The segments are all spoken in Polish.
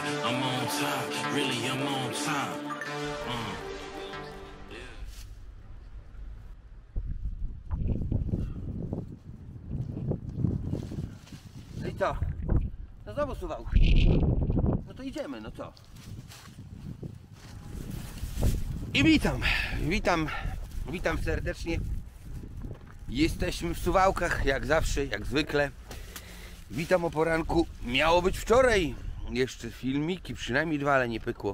I'm on top, really I'm on top. No i co? No znowu suwał. No to idziemy, no co? I witam serdecznie. Jesteśmy w Suwałkach, jak zawsze, jak zwykle. Witam o poranku. Miało być wczoraj jeszcze filmiki, przynajmniej 2, ale nie pykło.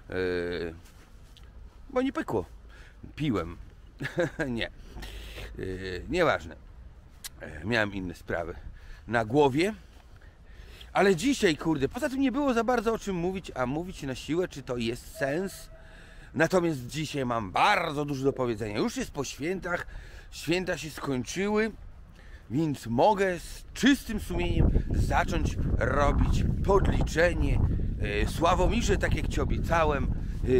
Bo nie pykło. Piłem. Nie. Nieważne. Miałem inne sprawy na głowie. Ale dzisiaj, kurde, poza tym nie było za bardzo o czym mówić, a mówić na siłę, czy to jest sens? Natomiast dzisiaj mam bardzo dużo do powiedzenia. Już jest po świętach, święta się skończyły, więc mogę z czystym sumieniem zacząć robić podliczenie. Sławomirze, tak jak Ci obiecałem,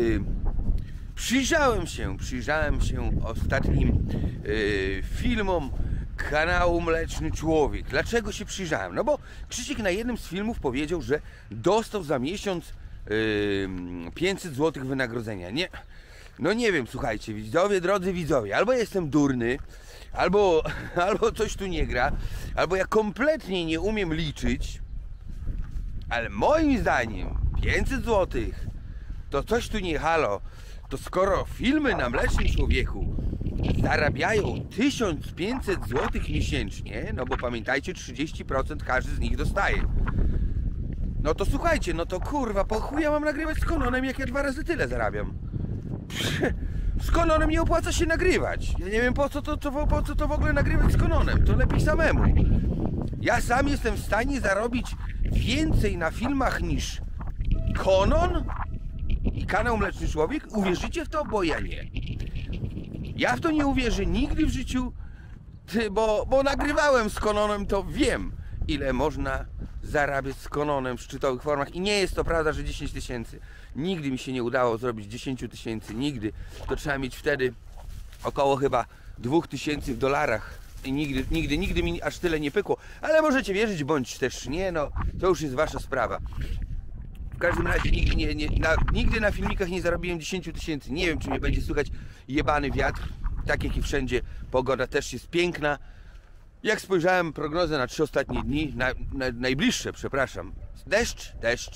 przyjrzałem się ostatnim filmom kanału Mleczny Człowiek. Dlaczego się przyjrzałem? No bo Krzysiek na jednym z filmów powiedział, że dostał za miesiąc 500 zł wynagrodzenia. Nie, no nie wiem, słuchajcie, widzowie, drodzy widzowie, albo jestem durny, albo coś tu nie gra, albo ja kompletnie nie umiem liczyć, ale moim zdaniem 500 zł to coś tu nie halo. To skoro filmy na Mlecznym Człowieku zarabiają 1500 zł miesięcznie, no bo pamiętajcie, 30% każdy z nich dostaje. No to słuchajcie, no to kurwa, po chuj ja mam nagrywać z Kononem, jak ja 2 razy tyle zarabiam. Z Kononem nie opłaca się nagrywać. Ja nie wiem po co to w ogóle nagrywać z Kononem. To lepiej samemu. Ja sam jestem w stanie zarobić więcej na filmach niż Konon i kanał Mleczny Człowiek. Uwierzycie w to? Bo ja nie. Ja w to nie uwierzę nigdy w życiu, bo nagrywałem z Kononem, to wiem, ile można zarabiać z Kononem w szczytowych formach. I nie jest to prawda, że 10 000. Nigdy mi się nie udało zrobić 10 000, nigdy. To trzeba mieć wtedy około chyba 2000 w dolarach. I nigdy mi aż tyle nie pykło. Ale możecie wierzyć, bądź też nie, no to już jest wasza sprawa. W każdym razie nigdy na filmikach nie zarobiłem 10 000. Nie wiem, czy mnie będzie słychać jebany wiatr. Tak jak i wszędzie, pogoda też jest piękna. Jak spojrzałem prognozę na 3 ostatnie dni, najbliższe, przepraszam, deszcz.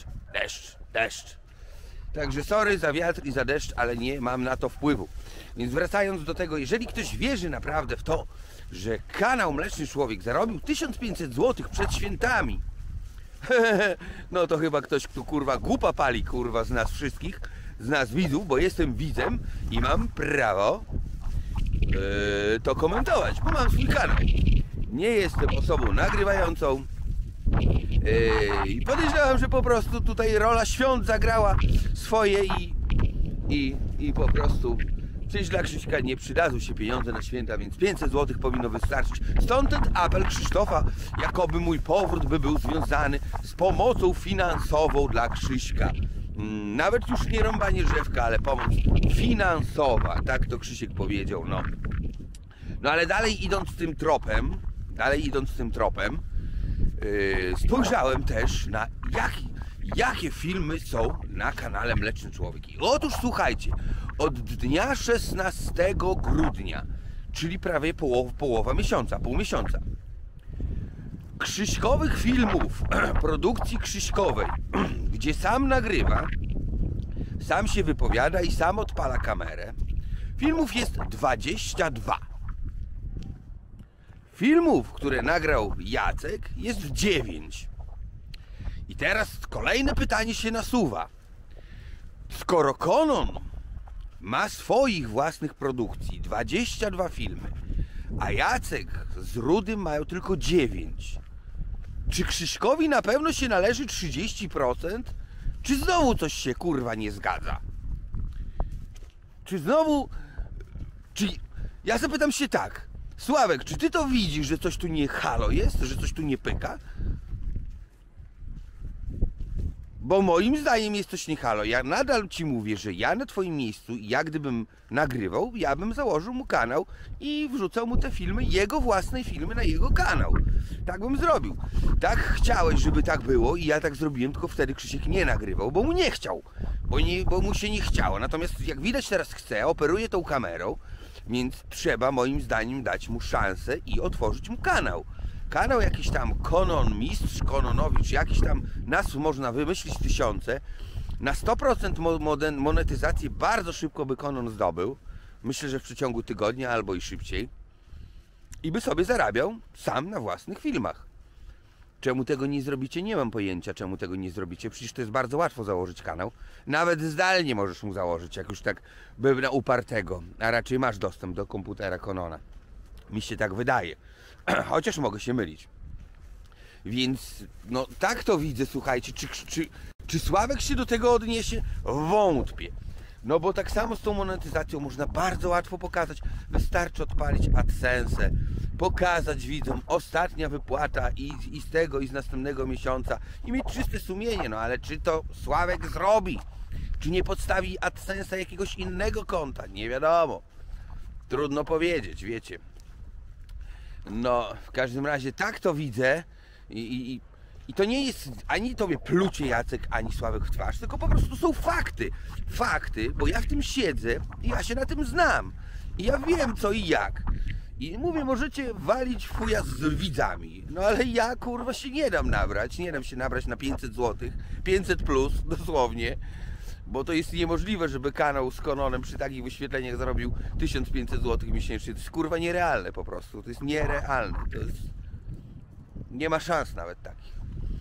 Także sorry za wiatr i za deszcz, ale nie mam na to wpływu. Więc wracając do tego, jeżeli ktoś wierzy naprawdę w to, że kanał Mleczny Człowiek zarobił 1500 zł przed świętami, no to chyba ktoś, kto kurwa głupa pali, kurwa, z nas wszystkich, z nas widzów, bo jestem widzem i mam prawo to komentować, bo mam swój kanał. Nie jestem osobą nagrywającą i podejrzewam, że po prostu tutaj rola świąt zagrała swoje i po prostu przecież dla Krzyśka nie przydadzą się pieniądze na święta, więc 500 zł powinno wystarczyć. Stąd ten apel Krzysztofa, jakoby mój powrót by był związany z pomocą finansową dla Krzyśka. Nawet już nie rąbanie drzewka, ale pomoc finansowa, tak to Krzysiek powiedział, no. No ale dalej idąc tym tropem, spojrzałem też na jakie filmy są na kanale Mleczny Człowiek. I otóż słuchajcie, od dnia 16 grudnia, czyli prawie połowa miesiąca, pół miesiąca, Krzyśkowych filmów, produkcji Krzyśkowej, gdzie sam nagrywa, sam się wypowiada i sam odpala kamerę, filmów jest 22. Filmów, które nagrał Jacek, jest 9. I teraz kolejne pytanie się nasuwa. Skoro Konon ma swoich własnych produkcji 22 filmy, a Jacek z Rudym mają tylko 9, czy Krzyśkowi na pewno się należy 30%? Czy znowu coś się kurwa nie zgadza? Ja zapytam się tak, Sławek, czy ty to widzisz, że coś tu nie halo jest, że coś tu nie pyka? Bo moim zdaniem jest coś nie halo. Ja nadal ci mówię, że ja na twoim miejscu, jak gdybym nagrywał, ja bym założył mu kanał i wrzucał mu te filmy, jego własne filmy na jego kanał. Tak bym zrobił. Tak chciałeś, żeby tak było i ja tak zrobiłem, tylko wtedy Krzysiek nie nagrywał, bo mu nie chciał. Bo mu się nie chciało. Natomiast jak widać teraz chce, operuje tą kamerą, więc trzeba moim zdaniem dać mu szansę i otworzyć mu kanał. Kanał jakiś tam Konon Mistrz, Kononowicz, jakiś tam nazw można wymyślić tysiące. Na 100% monetyzację bardzo szybko by Konon zdobył. Myślę, że w przeciągu tygodnia albo i szybciej. I by sobie zarabiał sam na własnych filmach. Czemu tego nie zrobicie? Nie mam pojęcia, czemu tego nie zrobicie. Przecież to jest bardzo łatwo założyć kanał. Nawet zdalnie możesz mu założyć, jak już tak by na upartego. A raczej masz dostęp do komputera Konona. Mi się tak wydaje. Chociaż mogę się mylić. Więc no tak to widzę, słuchajcie. Czy Sławek się do tego odniesie? Wątpię. No bo tak samo z tą monetyzacją można bardzo łatwo pokazać. Wystarczy odpalić AdSense, pokazać widzom ostatnia wypłata i z tego i z następnego miesiąca i mieć czyste sumienie. No ale czy to Sławek zrobi? Czy nie podstawi AdSense'a jakiegoś innego konta? Nie wiadomo. Trudno powiedzieć, wiecie. No, w każdym razie tak to widzę i to nie jest ani tobie plucie, Jacek, ani Sławek w twarz, tylko po prostu są fakty. Fakty, bo ja w tym siedzę i ja się na tym znam. I ja wiem co i jak. I mówię, możecie walić w chuja z widzami. No ale ja kurwa się nie dam nabrać. Nie dam się nabrać na 500 zł. 500 plus, dosłownie. Bo to jest niemożliwe, żeby kanał z Kononem przy takich wyświetleniach zarobił 1500 zł miesięcznie. To jest kurwa nierealne po prostu. To jest nierealne. To jest... Nie ma szans nawet takich.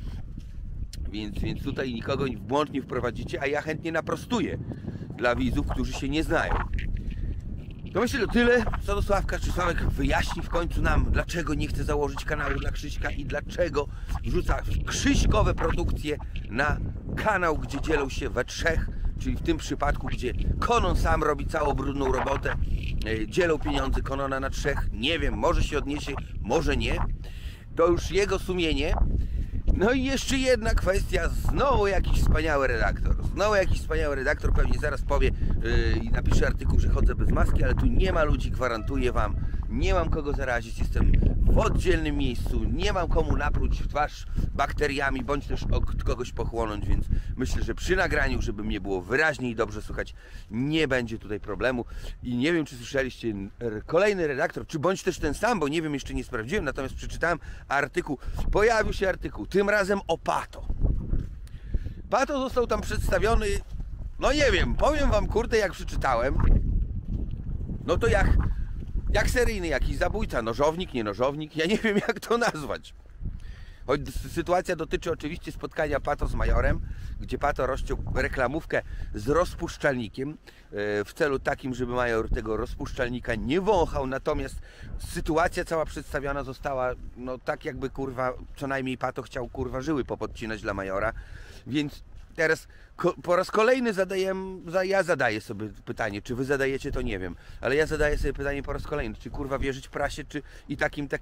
Więc tutaj nikogo w błąd nie wprowadzicie, a ja chętnie naprostuję dla widzów, którzy się nie znają. To myślę, że tyle co do Sławka. Czy Sławek wyjaśni w końcu nam, dlaczego nie chce założyć kanału dla Krzyśka i dlaczego wrzuca krzyśkowe produkcje na kanał, gdzie dzielą się we trzech, czyli w tym przypadku, gdzie Konon sam robi całą brudną robotę, dzielą pieniądze Konona na trzech. Nie wiem, może się odniesie, może nie. To już jego sumienie. No i jeszcze jedna kwestia, znowu jakiś wspaniały redaktor. Znowu jakiś wspaniały redaktor pewnie zaraz powie i napisze artykuł, że chodzę bez maski, ale tu nie ma ludzi, gwarantuję wam. Nie mam kogo zarazić, jestem w oddzielnym miejscu, nie mam komu napluć w twarz bakteriami, bądź też od kogoś pochłonąć, więc myślę, że przy nagraniu, żeby mnie było wyraźnie i dobrze słychać, nie będzie tutaj problemu. I nie wiem, czy słyszeliście, kolejny redaktor, czy bądź też ten sam, bo nie wiem, jeszcze nie sprawdziłem, natomiast przeczytałem artykuł, pojawił się artykuł, tym razem o Pato. Pato został tam przedstawiony, no nie wiem, powiem wam, kurde, jak przeczytałem, no to jak seryjny jakiś zabójca, nożownik, nie nożownik, ja nie wiem jak to nazwać. Choć sytuacja dotyczy oczywiście spotkania Pato z Majorem, gdzie Pato rozciął reklamówkę z rozpuszczalnikiem w celu takim, żeby Major tego rozpuszczalnika nie wąchał, natomiast sytuacja cała przedstawiona została, no tak jakby kurwa, co najmniej Pato chciał kurwa żyły popodcinać dla Majora, więc teraz po raz kolejny ja zadaję sobie pytanie, czy wy zadajecie, to nie wiem, ale ja zadaję sobie pytanie po raz kolejny, czy kurwa wierzyć prasie, czy i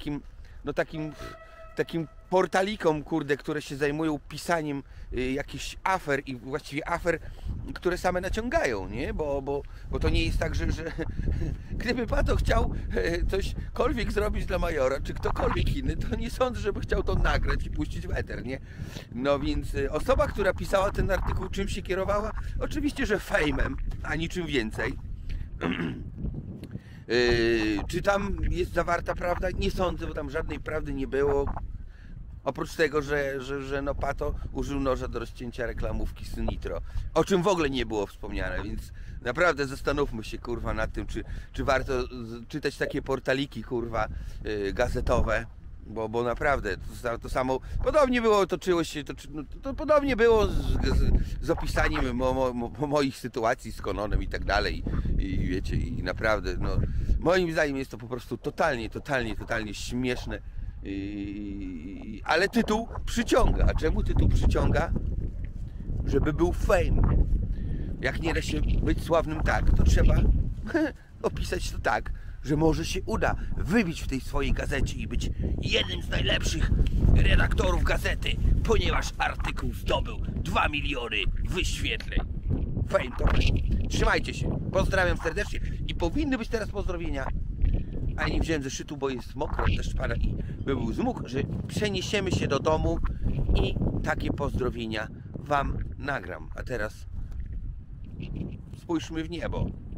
takim portalikom, kurde, które się zajmują pisaniem jakichś afer i właściwie afer, które same naciągają, nie? Bo to nie jest tak, że gdyby Pato chciał cośkolwiek zrobić dla Majora, czy ktokolwiek inny, to nie sądzę, żeby chciał to nagrać i puścić w eter, nie? No więc osoba, która pisała ten artykuł, czym się kierowała? Oczywiście, że fejmem, a niczym więcej. Czy tam jest zawarta prawda? Nie sądzę, bo tam żadnej prawdy nie było. Oprócz tego, że no Pato użył noża do rozcięcia reklamówki z Nitro, o czym w ogóle nie było wspomniane, więc naprawdę zastanówmy się kurwa nad tym, czy warto czytać takie portaliki kurwa gazetowe, bo naprawdę to samo, podobnie było, to podobnie było z opisaniem moich sytuacji z Kononem i tak dalej i wiecie, i naprawdę no, moim zdaniem jest to po prostu totalnie śmieszne. Ale tytuł przyciąga. A czemu tytuł przyciąga? Żeby był fame. Jak nie da się być sławnym tak, to trzeba opisać to tak, że może się uda wybić w tej swojej gazecie i być jednym z najlepszych redaktorów gazety, ponieważ artykuł zdobył 2 miliony wyświetleń. Fame to fame. Trzymajcie się. Pozdrawiam serdecznie. I powinny być teraz pozdrowienia. A nie wziąłem zeszytu, bo jest mokro, deszcz pada i by był zmógł, że przeniesiemy się do domu i takie pozdrowienia wam nagram. A teraz spójrzmy w niebo.